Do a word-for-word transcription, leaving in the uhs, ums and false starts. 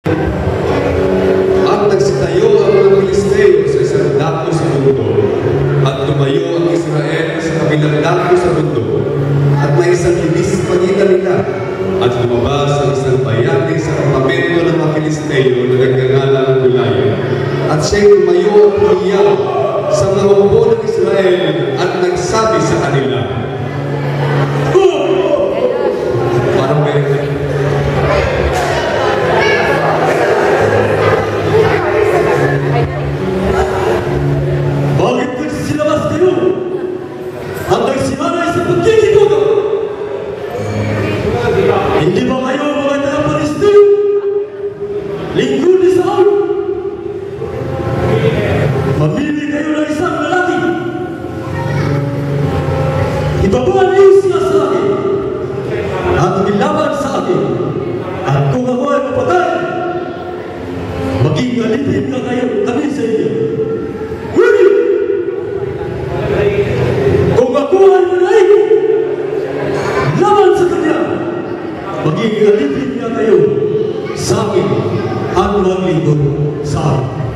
At nagsitayo ang mga Filisteo sa isang dako sa mundo, at tumayo ang Israel sa kabilang dako sa mundo, at may isang libis sa pagitan nila, at lumabas ang isang bayani sa kampamento ng mga Filisteo na nagngangalang Goliath. At siya'y tumayo at tumiyaw sa mga hukbo ng Israel at nagsabi sa kanila, parang meron. Bakit nagsisilabas kayo? At nagsimanay sa pagkikituto? Hindi ba kayo mga taga-Palestine? Lingkod ni Saul? Mamili kayo ng isang lalaki. Ibaba niyo siya sa akin at ilaban sa akin. At kung ako ay mapatay, maging alipin na kayo kami sa inyo. Ngunit, kung ako ay manay, laban sa kanya, maging alipin na kayo sa akin at maglingkod sa akin.